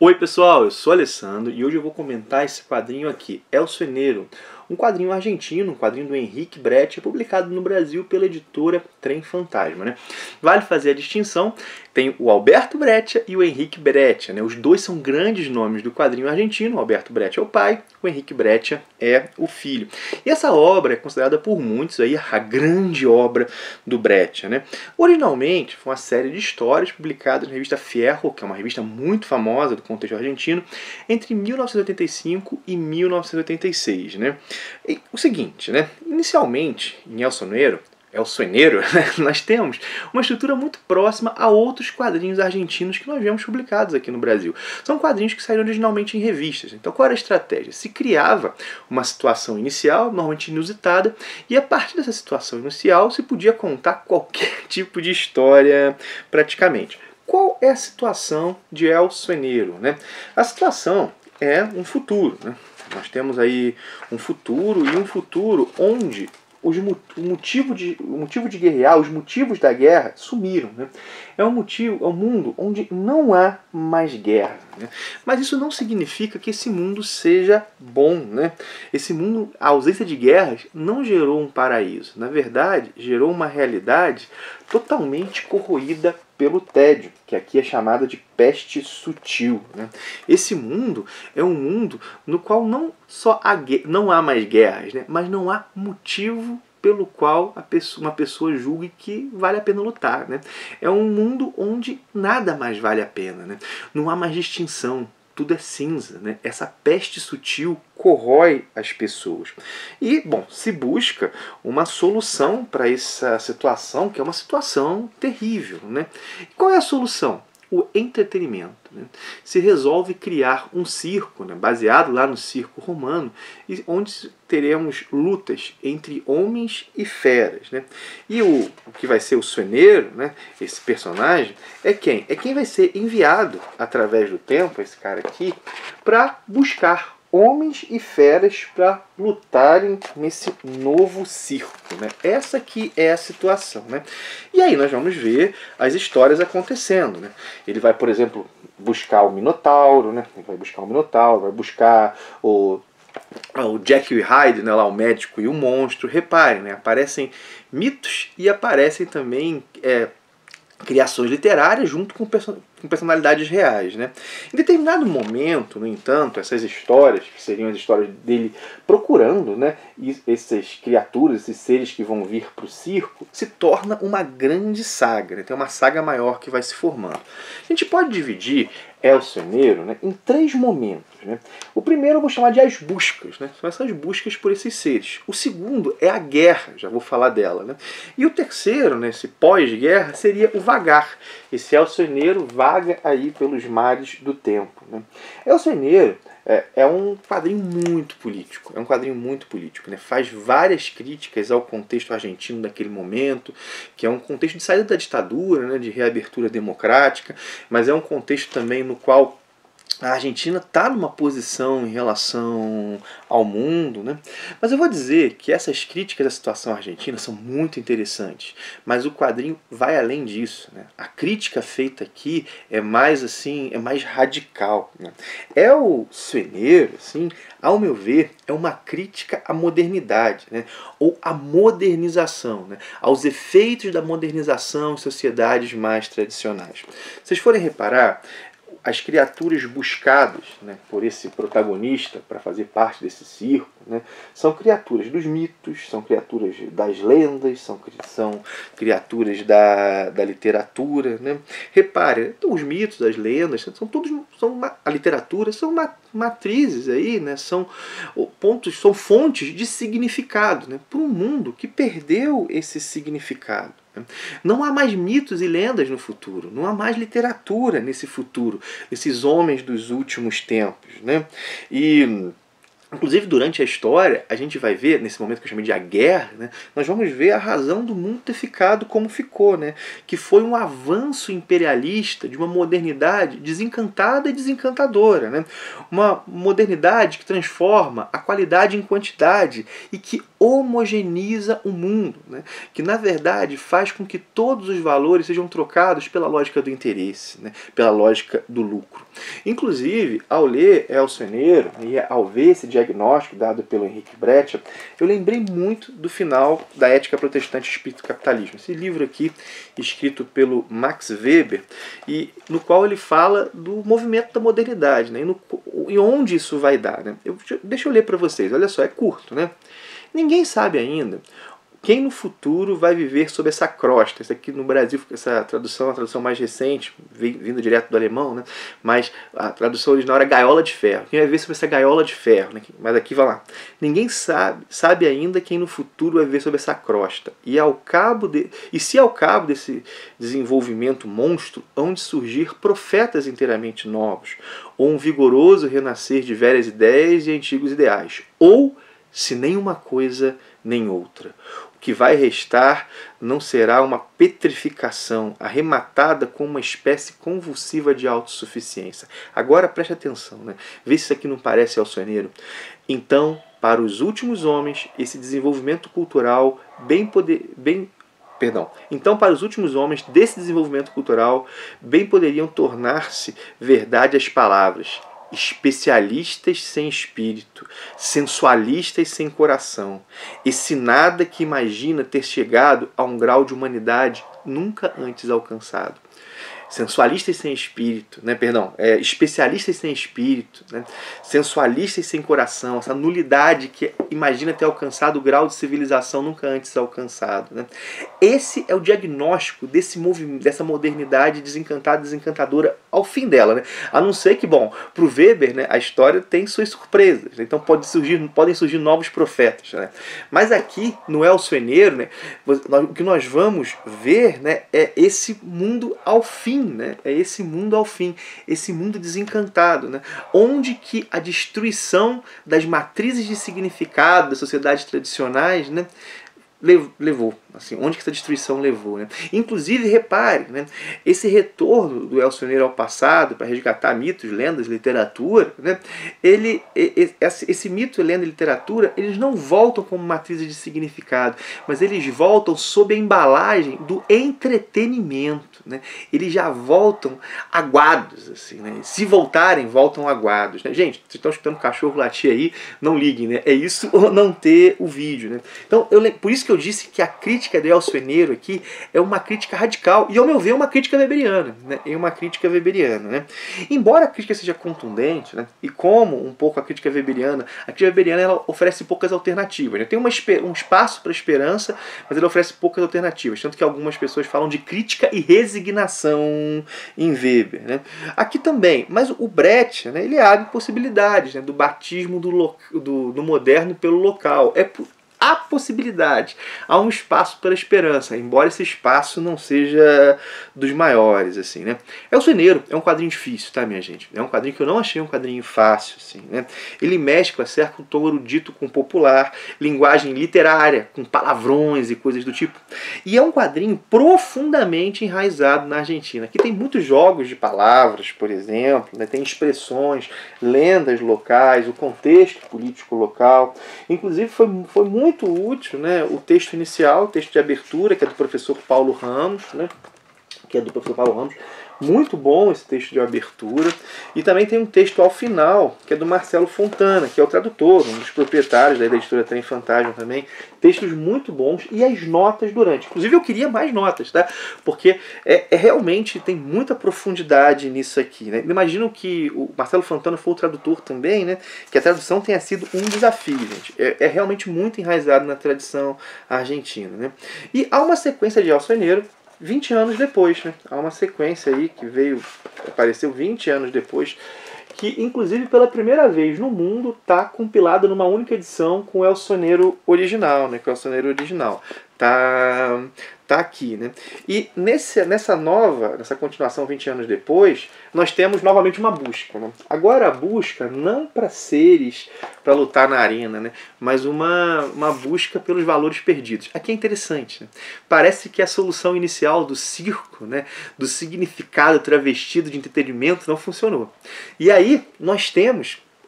Oi pessoal, eu sou o Alessandro e hoje eu vou comentar esse quadrinho aqui, El Sueñero, um quadrinho argentino, um quadrinho do Henrique Breccia, publicado no Brasil pela editora Trem Fantasma, né? Vale fazer a distinção, tem o Alberto Breccia e o Henrique Breccia, né? Os dois são grandes nomes do quadrinho argentino, o Alberto Breccia é o pai, o Henrique Breccia é o filho. E essa obra é considerada por muitos aí a grande obra do Breccia, né? Originalmente foi uma série de histórias publicadas na revista Fierro, que é uma revista muito famosa do contexto argentino, entre 1985 e 1986, né? E o seguinte, né? Inicialmente, em El Sueñero, né? Nós temos uma estrutura muito próxima a outros quadrinhos argentinos que nós vemos publicados aqui no Brasil. São quadrinhos que saíram originalmente em revistas. Então qual era a estratégia? Se criava uma situação inicial, normalmente inusitada, e a partir dessa situação inicial se podia contar qualquer tipo de história praticamente. Qual é a situação de El Sueñero, né? A situação é um futuro, né? Nós temos aí um futuro onde o motivo de guerrear, os motivos da guerra sumiram, né? É um mundo onde não há mais guerra, né? Mas isso não significa que esse mundo seja bom, né? Esse mundo, a ausência de guerras, não gerou um paraíso. Na verdade, gerou uma realidade totalmente corroída pelo tédio, que aqui é chamada de peste sutil, né? Esse mundo é um mundo no qual não há mais guerras, né? Mas não há motivo pelo qual uma pessoa julgue que vale a pena lutar, né? É um mundo onde nada mais vale a pena, né? Não há mais distinção. Tudo é cinza, né? Essa peste sutil corrói as pessoas. E, bom, se busca uma solução para essa situação, que é uma situação terrível, né? E qual é a solução? O entretenimento, né? Se resolve criar um circo, né, baseado lá no circo romano, onde teremos lutas entre homens e feras, né? E o que vai ser o Sueñero, né, esse personagem, é quem? É quem vai ser enviado através do tempo, esse cara aqui, para buscar homens e feras para lutarem nesse novo circo, né? Essa aqui é a situação, né? E aí nós vamos ver as histórias acontecendo, né? Ele vai, por exemplo, buscar o Minotauro, né? Ele vai buscar o Minotauro, vai buscar o Jekyll e Hyde, né? Lá o médico e o monstro. Reparem, né? Aparecem mitos e aparecem também criações literárias junto com personalidades reais, né? Em determinado momento, no entanto, essas histórias, que seriam as histórias dele procurando, né, essas criaturas, esses seres que vão vir para o circo, se torna uma grande saga, né? Tem uma saga maior que vai se formando. A gente pode dividir El Sueñero, né, em 3 momentos, né? O primeiro eu vou chamar de as buscas, né? São essas buscas por esses seres. O segundo é a guerra, já vou falar dela, né? E o terceiro, né, esse pós-guerra, seria o vagar. Esse El Sueñero vaga aí pelos mares do tempo, né? El Sueñero é um quadrinho muito político, né? Faz várias críticas ao contexto argentino daquele momento, que é um contexto de saída da ditadura, né, de reabertura democrática, mas é um contexto também no qual a Argentina está numa posição em relação ao mundo, né? Mas eu vou dizer que essas críticas da situação argentina são muito interessantes, mas o quadrinho vai além disso, né? A crítica feita aqui é mais assim, é mais radical, né? El Sueñero, assim, ao meu ver, é uma crítica à modernidade, né? Ou à modernização, né? Aos efeitos da modernização em sociedades mais tradicionais. Se vocês forem reparar, as criaturas buscadas, né, por esse protagonista para fazer parte desse circo, né, são criaturas dos mitos, são criaturas das lendas, são criaturas da literatura, né? Repare, os mitos, as lendas, a literatura são matrizes aí, né? São fontes de significado, né, para um mundo que perdeu esse significado. Não há mais mitos e lendas no futuro, não há mais literatura nesse futuro, esses homens dos últimos tempos, né? E inclusive durante a história a gente vai ver, nesse momento que eu chamei de a guerra, né, nós vamos ver a razão do mundo ter ficado como ficou, né? Que foi um avanço imperialista de uma modernidade desencantada e desencantadora, né? Uma modernidade que transforma a qualidade em quantidade e que homogeneiza o mundo, né? Que na verdade faz com que todos os valores sejam trocados pela lógica do interesse, né? Pela lógica do lucro. Inclusive, ao ler Elcio Eneiro e ao ver esse diagnóstico dado pelo Henrique Brecht, eu lembrei muito do final da Ética Protestante e Espírito Capitalismo. Esse livro aqui, escrito pelo Max Weber, e no qual ele fala do movimento da modernidade, né? E onde isso vai dar, né? Deixa eu ler para vocês, olha só, é curto, né? Ninguém sabe ainda quem no futuro vai viver sob essa crosta. Isso aqui no Brasil, essa tradução é a tradução mais recente, vindo direto do alemão, né? Mas a tradução original era gaiola de ferro. Quem vai viver sob essa gaiola de ferro, né? Mas aqui vai lá. Ninguém sabe ainda quem no futuro vai viver sob essa crosta. E se ao cabo desse desenvolvimento monstro, hão de surgir profetas inteiramente novos, ou um vigoroso renascer de velhas ideias e antigos ideais, ou se nem uma coisa nem outra. O que vai restar não será uma petrificação arrematada com uma espécie convulsiva de autossuficiência. Agora preste atenção, né? Vê se isso aqui não parece Elcio Eneiro. Então, para os últimos homens, esse desenvolvimento cultural Então, para os últimos homens desse desenvolvimento cultural, bem poderiam tornar-se verdade as palavras: especialistas sem espírito, sensualistas sem coração, esse nada que imagina ter chegado a um grau de humanidade nunca antes alcançado. Sensualistas sem espírito, né? Especialistas sem espírito, né? Sensualistas sem coração, essa nulidade que imagina ter alcançado o grau de civilização nunca antes alcançado, né? Esse é o diagnóstico desse movimento, dessa modernidade desencantada, desencantadora ao fim dela, né? A não ser que, para o Weber, né, a história tem suas surpresas, então podem surgir novos profetas, né? Mas aqui no Elcio Eneiro, né, o que nós vamos ver, né, é esse mundo ao fim, né? É esse mundo ao fim, esse mundo desencantado, né? Onde que a destruição das matrizes de significado das sociedades tradicionais, né, levou, assim, onde que essa destruição levou, né? Inclusive, repare, né, esse retorno do Elcio Eneiro ao passado para resgatar mitos, lendas, literatura, né, esse mito, lenda e literatura, eles não voltam como matrizes de significado, mas eles voltam sob a embalagem do entretenimento, né? Eles já voltam aguados, assim, né? Se voltarem, voltam aguados, né? Gente, vocês estão escutando o cachorro latir aí, não liguem, né? É isso ou não ter o vídeo, né? Então, por isso que eu disse que a crítica de Elcio Eneiro aqui é uma crítica radical e, ao meu ver, é uma crítica weberiana, né? É uma crítica weberiana, né? Embora a crítica seja contundente, né? E como um pouco a crítica weberiana ela oferece poucas alternativas, né? Tem um espaço para esperança, mas ela oferece poucas alternativas, tanto que algumas pessoas falam de crítica e resignação em Weber, né? Aqui também, mas o Brecht, né, ele abre possibilidades, né, do batismo do moderno pelo local. Há possibilidade, há um espaço para a esperança, embora esse espaço não seja dos maiores, assim, né? Elcio Eneiro é um quadrinho difícil, tá, minha gente? É um quadrinho que eu não achei um quadrinho fácil, assim, né? Ele mescla certo tom erudito com popular, linguagem literária, com palavrões e coisas do tipo. E é um quadrinho profundamente enraizado na Argentina. Aqui tem muitos jogos de palavras, por exemplo, né? Tem expressões, lendas locais, o contexto político local. Inclusive foi muito útil, né, o texto inicial, o texto de abertura, que é do professor Paulo Ramos, né, muito bom esse texto de abertura. E também tem um texto ao final, que é do Marcelo Fontana, que é o tradutor, um dos proprietários da editora Trem Fantasma também. Textos muito bons e as notas durante. Inclusive eu queria mais notas, tá? Porque realmente tem muita profundidade nisso aqui, né? Imagino que o Marcelo Fontana foi o tradutor também, né? Que a tradução tenha sido um desafio, gente. É realmente muito enraizado na tradição argentina, né? E há uma sequência de Elcio Eneiro 20 anos depois, né? Há uma sequência aí que apareceu 20 anos depois, que inclusive pela primeira vez no mundo está compilada numa única edição com o Elcio Eneiro original, né? Com o Elcio Eneiro original. Tá aqui, né? E nessa continuação 20 anos depois, nós temos novamente uma busca, né? Agora a busca não para seres para lutar na arena, né? Mas uma busca pelos valores perdidos. Aqui é interessante, né? Parece que a solução inicial do circo, né? Do significado travestido de entretenimento não funcionou. E aí nós temos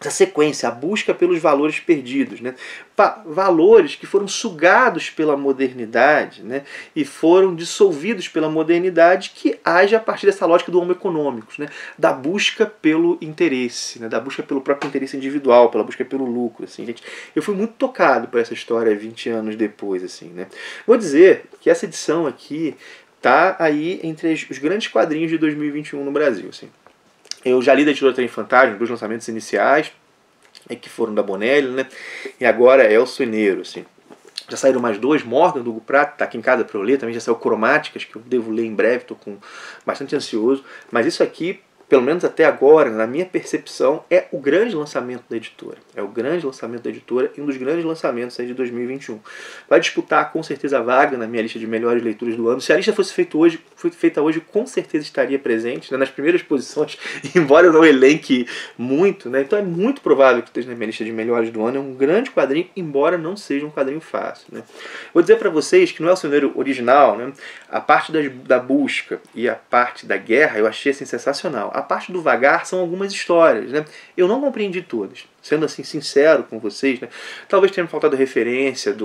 essa sequência, a busca pelos valores perdidos, né? Valores que foram sugados pela modernidade, né? E foram dissolvidos pela modernidade, que age a partir dessa lógica do homo econômicos, né? Da busca pelo interesse, né? Da busca pelo próprio interesse individual, pela busca pelo lucro, assim, gente. Eu fui muito tocado por essa história 20 anos depois, assim, né? Vou dizer que essa edição aqui tá aí entre os grandes quadrinhos de 2021 no Brasil, assim. Eu já li da editora Trem Fantasma, dos lançamentos iniciais, que foram da Bonelli, né? E agora é o Soneiro, assim. Já saíram mais dois, Morgan, do Hugo Pratt, tá aqui em casa para eu ler, também já saiu Cromáticas, que eu devo ler em breve, estou bastante ansioso. Mas isso aqui, pelo menos até agora, na minha percepção, é o grande lançamento da editora. É o grande lançamento da editora e um dos grandes lançamentos aí de 2021. Vai disputar com certeza a vaga na minha lista de melhores leituras do ano. Se a lista fosse feita hoje, com certeza estaria presente, né, nas primeiras posições, embora eu não elenque muito, né, então é muito provável que esteja na minha lista de melhores do ano. É um grande quadrinho, embora não seja um quadrinho fácil, né. Vou dizer para vocês que não é o Soneiro original, né, a parte da busca e a parte da guerra eu achei assim, sensacional. A parte do vagar são algumas histórias, né? Eu não compreendi todas, sendo assim sincero com vocês, né? Talvez tenha me faltado referência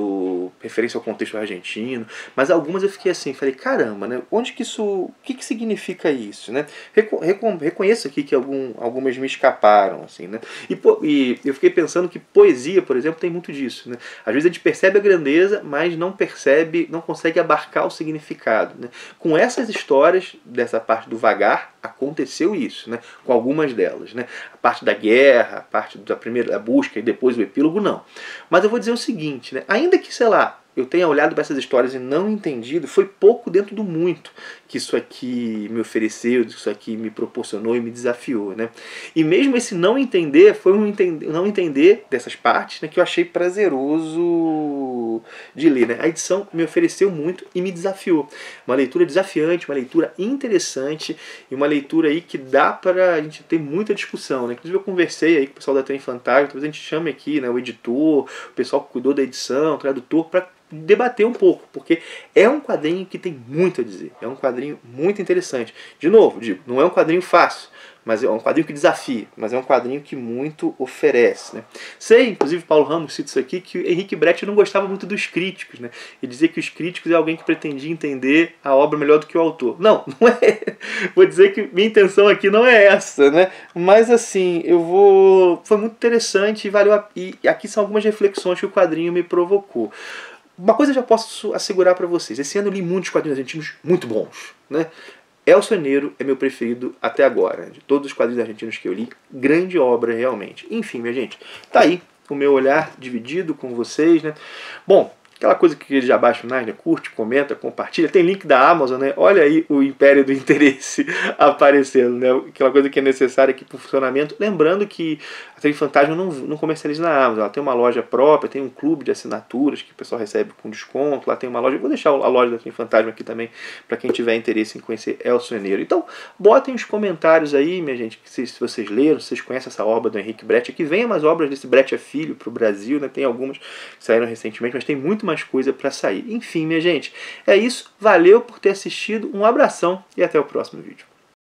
ao contexto argentino, mas algumas eu fiquei assim, falei, caramba, né? Onde que isso, o que significa isso, né? Reconheço aqui que algumas me escaparam, assim, né? E eu fiquei pensando que poesia, por exemplo, tem muito disso, né? Às vezes a gente percebe a grandeza, mas não consegue abarcar o significado, né? Com essas histórias dessa parte do vagar aconteceu isso, né? Com algumas delas, né? A parte da guerra, a parte da primeira busca e depois o epílogo, não. Mas eu vou dizer o seguinte, né? Ainda que, sei lá, eu tenha olhado para essas histórias e não entendido, foi pouco dentro do muito que isso aqui me ofereceu, que isso aqui me proporcionou e me desafiou, né? E mesmo esse não entender, foi não entender dessas partes, né, que eu achei prazeroso de ler, né? A edição me ofereceu muito e me desafiou. Uma leitura desafiante, uma leitura interessante e uma leitura aí que dá para a gente ter muita discussão, né? Inclusive eu conversei aí com o pessoal da Trem Fantasma, talvez a gente chame aqui, né, o editor, o pessoal que cuidou da edição, o tradutor, para debater um pouco, porque é um quadrinho que tem muito a dizer, é um quadrinho muito interessante. De novo, digo, não é um quadrinho fácil, mas é um quadrinho que desafia, mas é um quadrinho que muito oferece, né? Sei, inclusive Paulo Ramos cita isso aqui, que o Henrique Brett não gostava muito dos críticos, né? E dizia que os críticos é alguém que pretendia entender a obra melhor do que o autor. Não, não é. Vou dizer que minha intenção aqui não é essa, né? Mas assim, foi muito interessante e aqui são algumas reflexões que o quadrinho me provocou. Uma coisa eu já posso assegurar para vocês. Esse ano eu li muitos quadrinhos argentinos muito bons, né? El Soneiro é meu preferido até agora. De todos os quadrinhos argentinos que eu li, grande obra realmente. Enfim, minha gente, tá aí o meu olhar dividido com vocês, né? Bom, aquela coisa que já baixa mais, né? Curte, comenta, compartilha. Tem link da Amazon, né? Olha aí o império do interesse aparecendo, né? Aquela coisa que é necessária aqui para o funcionamento. Lembrando que a Trem Fantasma não comercializa na Amazon. Ela tem uma loja própria, tem um clube de assinaturas que o pessoal recebe com desconto. Lá tem uma loja. Eu vou deixar a loja da Trem Fantasma aqui também para quem tiver interesse em conhecer El Soneiro. Então, botem os comentários aí, minha gente, se vocês leram, se vocês conhecem essa obra do Henrique Brett. Que venha mais obras desse Brett Filho para o Brasil, né? Tem algumas que saíram recentemente, mas tem muito mais coisa para sair. Enfim, minha gente, é isso. Valeu por ter assistido. Um abração e até o próximo vídeo.